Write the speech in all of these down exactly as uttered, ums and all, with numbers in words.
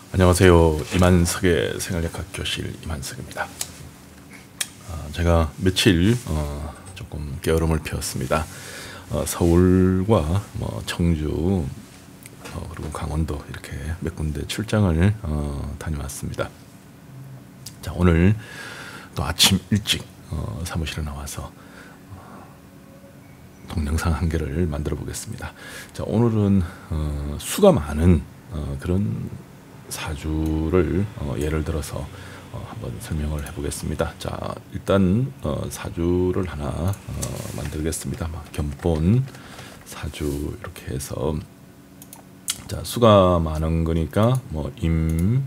안녕하세요. 이만석의 생활역학 교실 이만석입니다. 어, 제가 며칠 어, 조금 게으름을 피웠습니다. 어, 서울과 뭐 청주 어, 그리고 강원도 이렇게 몇 군데 출장을 어, 다녀왔습니다. 자, 오늘 또 아침 일찍 어, 사무실에 나와서 어, 동영상 한 개를 만들어 보겠습니다. 자, 오늘은 어, 수가 많은 어, 그런 사주를 어, 예를 들어서 어, 한번 설명을 해보겠습니다. 자, 일단 어, 사주를 하나 어, 만들겠습니다. 막 견본 사주 이렇게 해서, 자, 수가 많은 거니까 뭐 임,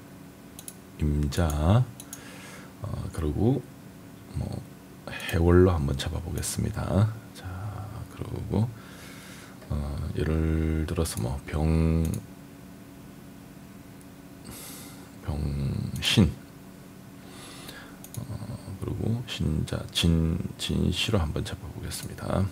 임자, 어, 그리고 뭐 해월로 한번 잡아보겠습니다. 자, 그리고 어, 예를 들어서 뭐 병 병신, 어, 그리고 신자, 진, 진시로 한번 잡아보겠습니다.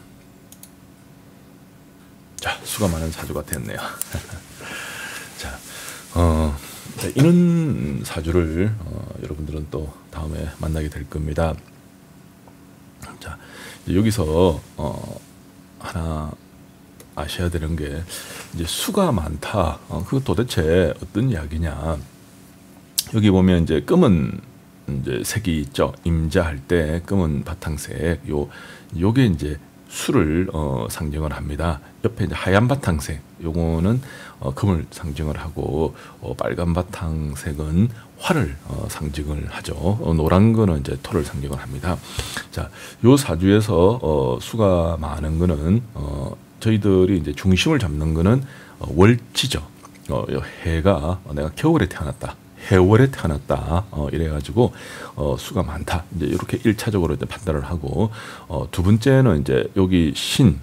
자, 수가 많은 사주가 됐네요. 자, 어, 이런 사주를 어, 여러분들은 또 다음에 만나게 될 겁니다. 자, 여기서 어, 하나 아셔야 되는 게, 이제 수가 많다. 어, 그거 도대체 어떤 이야기냐? 여기 보면 이제 검은 이제 색이 있죠. 임자할 때 검은 바탕색, 요 요게 이제 수를 어, 상징을 합니다. 옆에 이제 하얀 바탕색, 요거는 어, 금을 상징을 하고, 어, 빨간 바탕색은 화를 어, 상징을 하죠. 어, 노란 거는 이제 토를 상징을 합니다. 자, 요 사주에서 어, 수가 많은 거는 어, 저희들이 이제 중심을 잡는 거는 어, 월지죠. 어, 해가 어, 내가 겨울에 태어났다, 해월에 태어났다, 어, 이래가지고 어, 수가 많다, 이제 이렇게 일차적으로 이제 판단을 하고, 어, 두 번째는 이제 여기 신,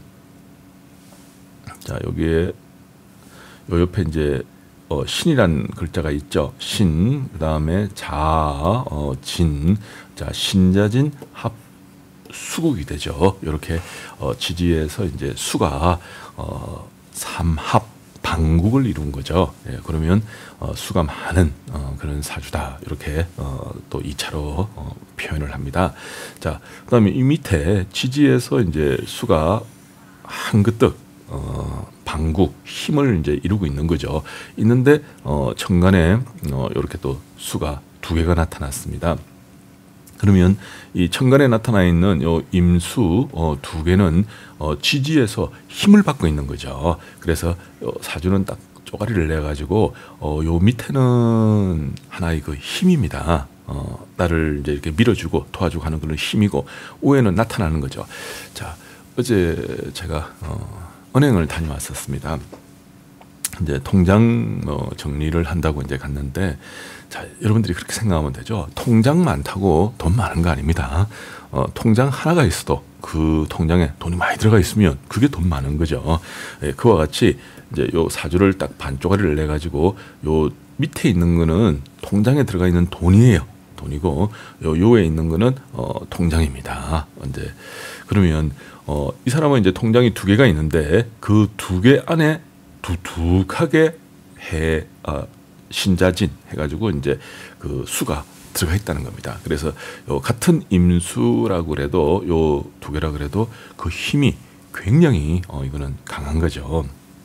자, 여기에 요 옆에 이제 어, 신이란 글자가 있죠. 신, 그 다음에 자, 어, 진, 자, 신자진 합 수국이 되죠. 이렇게 어, 지지에서 이제 수가 어, 삼합 방국을 이룬 거죠. 예, 그러면 어, 수가 많은 어, 그런 사주다, 이렇게 어, 또 이 차로 어, 표현을 합니다. 자, 그다음에 이 밑에 지지에서 이제 수가 한그뜩 어, 방국, 힘을 이제 이루고 있는 거죠. 있는데 어, 천간에 어, 이렇게 또 수가 두 개가 나타났습니다. 그러면 이 천간에 나타나 있는 요 임수 어, 두 개는 어, 지지에서 힘을 받고 있는 거죠. 그래서 요 사주는 딱 쪼가리를 내 가지고 어, 요 밑에는 하나의 그 힘입니다. 어, 나를 이제 이렇게 밀어주고 도와주고 하는 그런 힘이고, 위에는 나타나는 거죠. 자, 어제 제가 어, 은행을 다녀왔었습니다. 이제 통장 뭐 정리를 한다고 이제 갔는데, 자, 여러분들이 그렇게 생각하면 되죠. 통장 많다고 돈 많은 거 아닙니다. 어, 통장 하나가 있어도 그 통장에 돈이 많이 들어가 있으면 그게 돈 많은 거죠. 예, 그와 같이 이제 요 사주를 딱 반쪽짜리를 내 가지고 요 밑에 있는 거는 통장에 들어가 있는 돈이에요. 돈이고, 요 요에 있는 거는 어, 통장입니다. 이제 그러면 어, 이 사람은 이제 통장이 두 개가 있는데 그 두 개 안에 두둑하게 해 어, 신자진 해가지고 이제 그 수가 들어가 있다는 겁니다. 그래서 요 같은 임수라고 그래도, 요 두 개라 그래도 그 힘이 굉장히 어, 이거는 강한 거죠.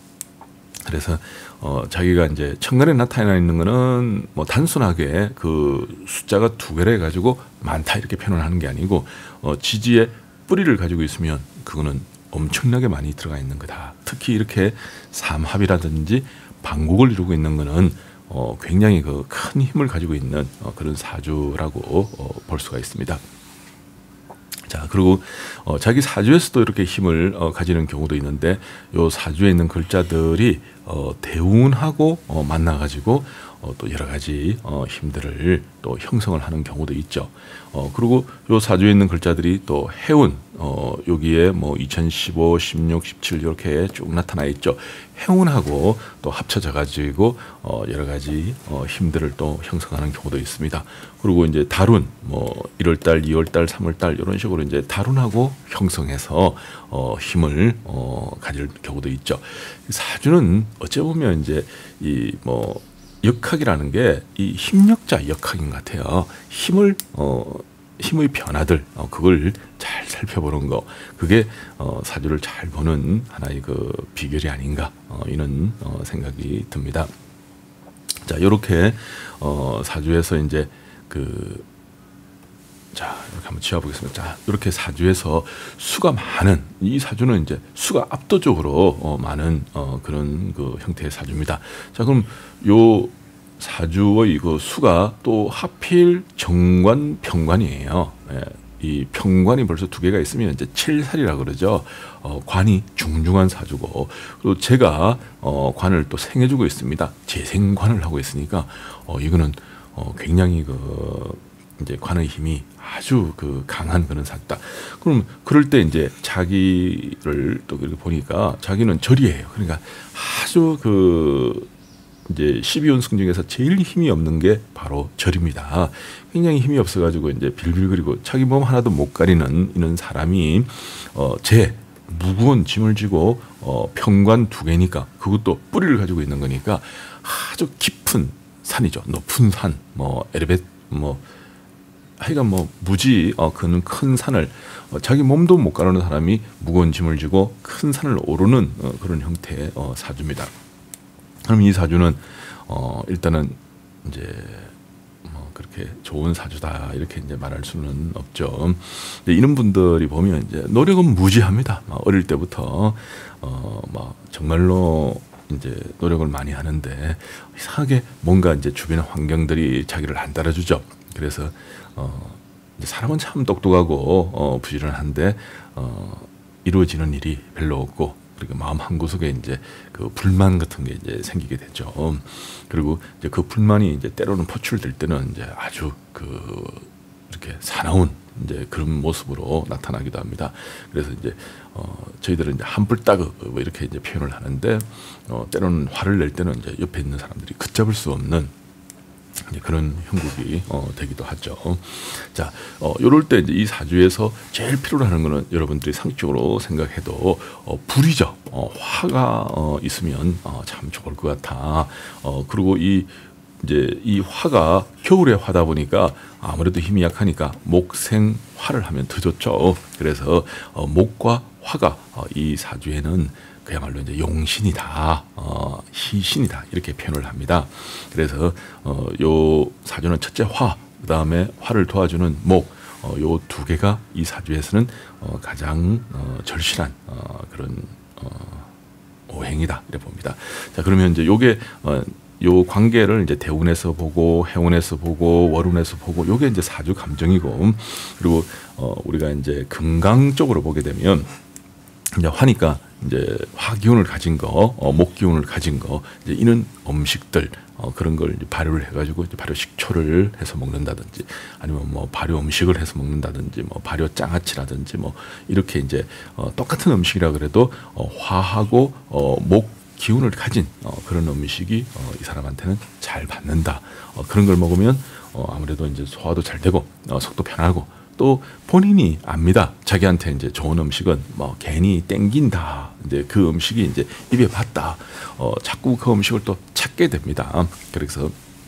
그래서 어, 자기가 이제 천간에 나타나 있는 거는 뭐 단순하게 그 숫자가 두 개라 해가지고 많다 이렇게 표현을 하는 게 아니고, 어, 지지에 뿌리를 가지고 있으면 그거는 엄청나게 많이 들어가 있는 거다. 특히 이렇게 삼합이라든지 방국을 이루고 있는 거는 어, 굉장히 그 큰 힘을 가지고 있는 어, 그런 사주라고 어, 볼 수가 있습니다. 자, 그리고 어, 자기 사주에서도 이렇게 힘을 어, 가지는 경우도 있는데, 요 사주에 있는 글자들이 어, 대운하고 어, 만나가지고 어, 또 여러 가지 어, 힘들을 또 형성을 하는 경우도 있죠. 어, 그리고 요 사주에 있는 글자들이 또 해운, 어, 여기에 뭐 이천십오, 십육, 십칠 이렇게 쭉 나타나 있죠. 해운하고 또 합쳐져 가지고 어, 여러 가지 어, 힘들을 또 형성하는 경우도 있습니다. 그리고 이제 달운, 뭐 일월달, 이월달, 삼월달 이런 식으로 이제 달운하고 형성해서 어, 힘을 어, 가질 경우도 있죠. 사주는 어째 보면 이제 이 뭐 역학이라는 게 이 힘력자 역학인 것 같아요. 힘을 어, 힘의 변화들 어, 그걸 잘 살펴보는 거 그게 어, 사주를 잘 보는 하나의 그 비결이 아닌가 어, 이런 어, 생각이 듭니다. 자, 이렇게 어, 사주에서 이제 그 자, 이렇게 한번 지어보겠습니다. 자, 이렇게 사주에서 수가 많은 이 사주는 이제 수가 압도적으로 어, 많은 어, 그런 그 형태의 사주입니다. 자, 그럼 요 사주의 그 수가 또 하필 정관 평관이에요. 예, 이 평관이 벌써 두 개가 있으면 이제 칠살이라 그러죠. 어, 관이 중중한 사주고 그리고 제가 어, 관을 또 생해주고 있습니다. 재생관을 하고 있으니까 어, 이거는 어, 굉장히 그 이제 관의 힘이 아주 그 강한 그런 사주다. 그럼 그럴 때 이제 자기를 또 이렇게 보니까 자기는 절이에요. 그러니까 아주 그 이제 십이 연승 중에서 제일 힘이 없는 게 바로 절입니다. 굉장히 힘이 없어가지고 이제 빌빌거리고 자기 몸 하나도 못 가리는 이런 사람이 어, 제 무거운 짐을 지고 어, 평관 두 개니까 그것도 뿌리를 가지고 있는 거니까 아주 깊은 산이죠. 높은 산, 뭐 에르벳, 뭐 하여간 뭐 무지 어, 큰, 큰 산을 어, 자기 몸도 못 가르는 사람이 무거운 짐을 지고 큰 산을 오르는 어, 그런 형태의 어, 사주입니다. 그럼 이 사주는 어, 일단은 이제 뭐 그렇게 좋은 사주다 이렇게 이제 말할 수는 없죠. 근데 이런 분들이 보면 이제 노력은 무지합니다. 어릴 때부터 어, 막 정말로 이제 노력을 많이 하는데 이상하게 뭔가 이제 주변의 환경들이 자기를 안 따라주죠. 그래서 어, 이제 사람은 참 똑똑하고 어, 부지런한데 어, 이루어지는 일이 별로 없고 그리고 마음 한구석에 이제 그 불만 같은 게 이제 생기게 되죠. 그리고 이제 그 불만이 이제 때로는 포출될 때는 이제 아주 그 이렇게 사나운 이제 그런 모습으로 나타나기도 합니다. 그래서 이제 어 저희들은 이제 한불따그 뭐 이렇게 이제 표현을 하는데 어 때로는 화를 낼 때는 이제 옆에 있는 사람들이 걷잡을 수 없는 이제 그런 형국이 어, 되기도 하죠. 자, 어, 요럴 때 이제 이 사주에서 제일 필요로 하는 거는 여러분들이 상식적으로 생각해도 어, 불이죠. 어, 화가 어, 있으면 어, 참 좋을 것 같아. 어, 그리고 이 이제 이 화가 겨울에 화다 보니까 아무래도 힘이 약하니까 목생화를 하면 더 좋죠. 그래서 어, 목과 화가 어, 이 사주에는 그야말로 이제 용신이다, 어, 희신이다 이렇게 표현을 합니다. 그래서 어, 요 사주는 첫째 화, 그 다음에 화를 도와주는 목, 어, 요 두 개가 이 사주에서는 어, 가장 어, 절실한 어, 그런 어, 오행이다 이렇게 봅니다. 자, 그러면 이제 요게 어, 요 관계를 이제 대운에서 보고 해운에서 보고 월운에서 보고 요게 이제 사주 감정이고 그리고 어, 우리가 이제 금강 쪽으로 보게 되면 이제 화니까 이제 화 기운을 가진 거, 어, 목 기운을 가진 거, 이제 이런 음식들 어, 그런 걸 이제 발효를 해가지고 이제 발효 식초를 해서 먹는다든지 아니면 뭐 발효 음식을 해서 먹는다든지 뭐 발효 장아찌라든지 뭐 이렇게 이제 어, 똑같은 음식이라 그래도 어, 화하고 어, 목 기운을 가진 어, 그런 음식이 어, 이 사람한테는 잘 받는다. 어, 그런 걸 먹으면 어, 아무래도 이제 소화도 잘 되고 어, 속도 편하고. 또 본인이 압니다. 자기한테 이제 좋은 음식은 뭐 괜히 땡긴다. 이제 그 음식이 이제 입에 받다. 어, 자꾸 그 음식을 또 찾게 됩니다. 그래서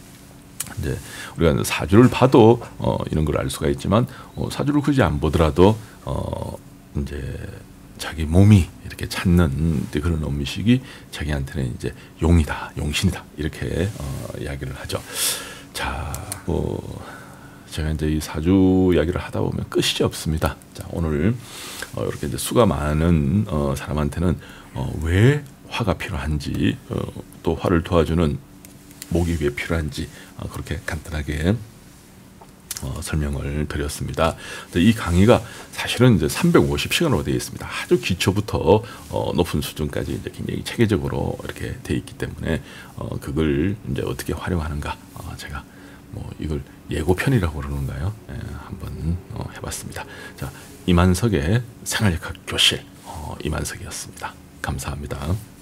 이제 우리가 사주를 봐도 어, 이런 걸 알 수가 있지만 어, 사주를 굳이 안 보더라도 어, 이제 자기 몸이 이렇게 찾는 그런 음식이 자기한테는 이제 용이다, 용신이다 이렇게 어, 이야기를 하죠. 자, 뭐. 제가 이제 이 사주 이야기를 하다 보면 끝이 없습니다. 자, 오늘 어, 이렇게 이제 수가 많은 어, 사람한테는 어, 왜 화가 필요한지, 어, 또 화를 도와주는 목이 왜 필요한지 어, 그렇게 간단하게 어, 설명을 드렸습니다. 이 강의가 사실은 이제 삼백오십 시간으로 되어 있습니다. 아주 기초부터 어, 높은 수준까지 이제 굉장히 체계적으로 이렇게 되어 있기 때문에 어, 그걸 이제 어떻게 활용하는가 어, 제가 뭐 이걸 예고편이라고 그러는가요? 예, 한번 어, 해봤습니다. 자, 이만석의 생활역학 교실 어, 이만석이었습니다. 감사합니다.